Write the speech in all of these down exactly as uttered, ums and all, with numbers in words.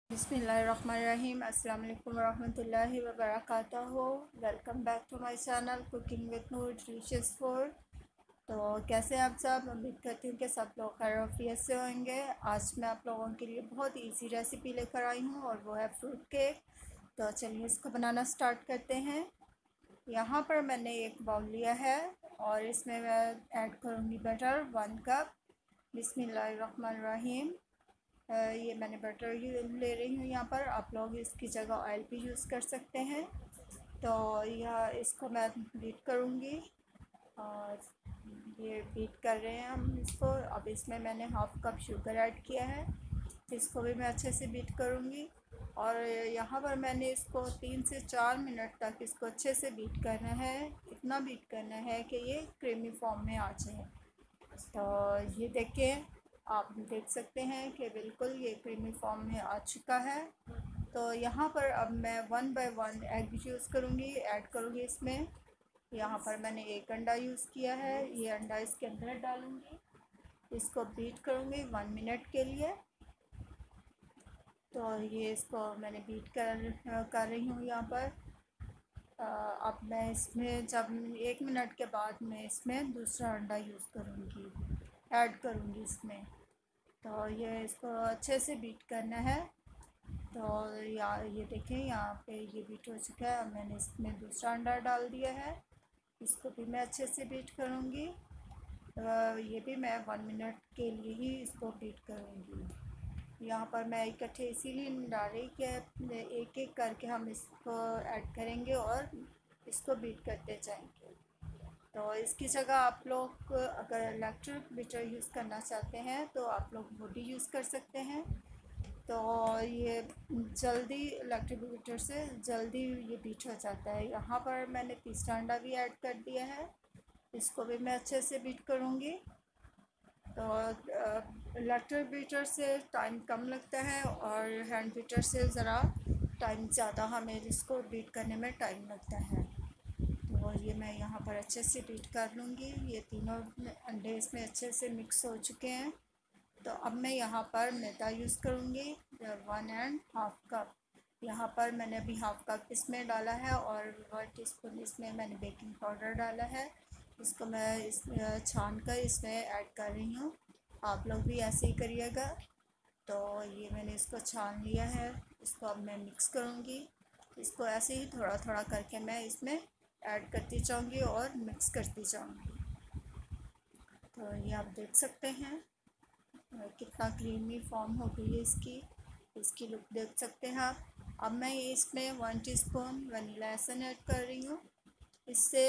बिस्मिल्लाहिर्रहमानिर्रहीम। अस्सलाम वालेकुम वरहमतुल्लाहि वबरकातुहू। Welcome back to my channel cooking with Noor delicious food. तो कैसे हैं आप सब? उम्मीद करती हूँ कि सब लोग खैरियत से होंगे। आज मैं आप लोगों के लिए बहुत इजी रेसिपी लेकर आई हूँ और वो है फ्रूट केक। तो चलिए इसको बनाना स्टार्ट करते हैं। यहाँ पर मैंने एक बाउल लिया है और इसमें मैं ऐड करूँगी बटर वन कप। बिस्मिल्लाहिर्रहमानिर्रहीम। ये मैंने बटर ले रही हूँ यहाँ पर। आप लोग इसकी जगह ऑयल भी यूज़ कर सकते हैं। तो यह इसको मैं बीट करूँगी और ये बीट कर रहे हैं हम इसको। अब इसमें मैंने हाफ़ कप शुगर ऐड किया है, इसको भी मैं अच्छे से बीट करूँगी। और यहाँ पर मैंने इसको तीन से चार मिनट तक इसको अच्छे से बीट करना है। इतना बीट करना है कि ये क्रीमी फॉर्म में आ जाए। तो ये देखिए, आप देख सकते हैं कि बिल्कुल ये क्रीमी फॉर्म में आ चुका है। तो यहाँ पर अब मैं one by one egg use करूँगी, ऐड करूँगी इसमें। यहाँ पर मैंने एक अंडा यूज़ किया है, ये अंडा इसके अंदर डालूँगी। इसको बीट करूँगी वन मिनट के लिए। तो ये इसको मैंने बीट कर कर रही हूँ यहाँ पर। अब मैं इसमें जब एक मिनट के बाद मैं इसमें दूसरा अंडा यूज़ करूँगी, ऐड करूँगी इसमें। तो ये इसको अच्छे से बीट करना है। तो यार ये देखें, यहाँ पे ये बीट हो चुका है। अब मैंने इसमें दूसरा अंडा डाल दिया है, इसको भी मैं अच्छे से बीट करूँगी। ये भी मैं वन मिनट के लिए ही इसको बीट करूँगी। यहाँ पर मैं इकट्ठे इसीलिए नहीं डाल रही कि एक एक करके हम इसको ऐड करेंगे और इसको बीट करते जाएंगे। तो इसकी जगह आप लोग अगर इलेक्ट्रिक बीटर यूज़ करना चाहते हैं तो आप लोग वो भी यूज़ कर सकते हैं। तो ये जल्दी इलेक्ट्रिक बीटर से जल्दी ये बीट हो जाता है। यहाँ पर मैंने तीसरा अंडा भी ऐड कर दिया है, इसको भी मैं अच्छे से बीट करूँगी। तो इलेक्ट्रिक बीटर से टाइम कम लगता है और हैंड बीटर से ज़रा टाइम ज़्यादा, हमें इसको बीट करने में टाइम लगता है। तो ये मैं यहाँ पर अच्छे से बीट कर लूँगी। ये तीनों अंडे इसमें अच्छे से मिक्स हो चुके हैं। तो अब मैं यहाँ पर मैदा यूज़ करूँगी, वन एंड हाफ कप। यहाँ पर मैंने अभी हाफ कप इसमें डाला है और वन टीस्पून इसमें मैंने बेकिंग पाउडर डाला है। इसको मैं इस छान कर इसमें ऐड कर रही हूँ। आप लोग भी ऐसे ही करिएगा। तो ये मैंने इसको छान लिया है, इसको अब मैं मिक्स करूँगी। इसको ऐसे ही थोड़ा थोड़ा करके मैं इसमें ऐड करती जाऊँगी और मिक्स करती जाऊँगी। तो ये आप देख सकते हैं कितना क्रीमी फॉर्म हो गई है इसकी इसकी लुक देख सकते हैं आप। अब मैं इसमें one teaspoon vanilla essence add कर रही हूँ। इससे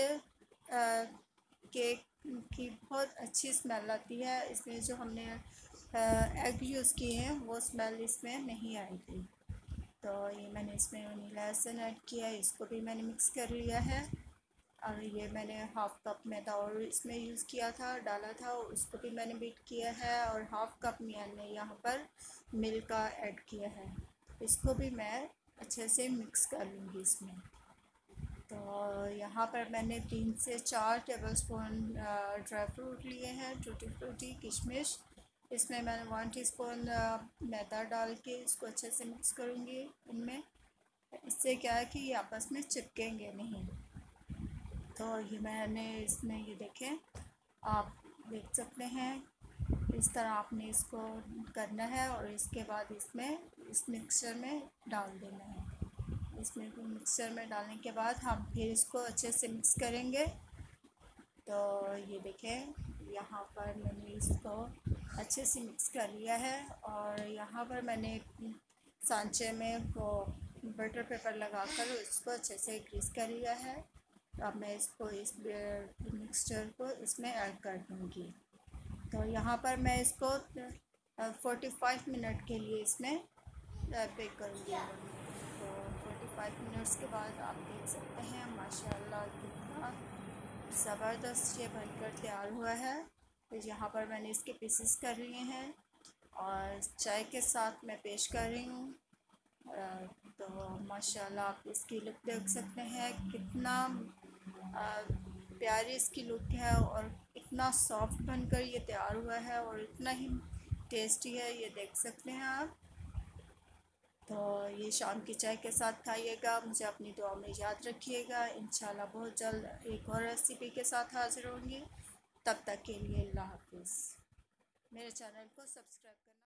केक की बहुत अच्छी स्मेल आती है। इसमें जो हमने एग यूज़ किए हैं वो स्मेल इसमें नहीं आएगी। तो ये मैंने इसमें वनीला एसेंस ऐड किया है, इसको भी मैंने मिक्स कर लिया है। और ये मैंने हाफ़ कप मैदा और इसमें यूज़ किया था, डाला था, उसको भी मैंने बीट किया है। और हाफ़ कप मैंने यहाँ पर मिल्क का ऐड किया है, इसको भी मैं अच्छे से मिक्स कर लूँगी इसमें। तो यहाँ पर मैंने तीन से चार टेबलस्पून ड्राई फ्रूट लिए हैं, टूटी फ्रूटी, किशमिश। इसमें मैंने वन टीस्पून मैदा डाल के इसको अच्छे से मिक्स करूँगी इनमें। इससे क्या है कि ये आपस में चिपकेंगे नहीं। तो ये मैंने इसमें ये देखें, आप देख सकते हैं इस तरह आपने इसको करना है। और इसके बाद इसमें इस मिक्सचर में डाल देना है। इसमें मिक्सचर में डालने के बाद हम फिर इसको अच्छे से मिक्स करेंगे। तो ये देखें, यहाँ पर मैंने इसको अच्छे से मिक्स कर लिया है। और यहाँ पर मैंने सांचे में वो बटर पेपर लगाकर इसको अच्छे से ग्रीस कर लिया है। तो अब मैं इसको इस मिक्सचर को इसमें ऐड कर दूँगी। तो यहाँ पर मैं इसको फोर्टी फाइव मिनट के लिए इसमें बेक करूँगी। तो फोर्टी फाइव मिनट्स के बाद आप देख सकते हैं माशाल्लाह कितना ज़बरदस्त ये बनकर तैयार हुआ है। तो यहाँ पर मैंने इसके पीसेस कर लिए हैं और चाय के साथ मैं पेश कर रही हूँ। तो माशाल्लाह आप इसकी लुक देख सकते हैं, कितना प्यारी इसकी लुक है और इतना सॉफ्ट बनकर ये तैयार हुआ है और इतना ही टेस्टी है, ये देख सकते हैं आप। तो ये शाम की चाय के साथ खाइएगा। मुझे अपनी दुआ में याद रखिएगा। इंशाल्लाह बहुत जल्द एक और रेसिपी के साथ हाज़िर होंगी। तब तक के लिए अल्लाह हाफ़िज़। मेरे चैनल को सब्सक्राइब करना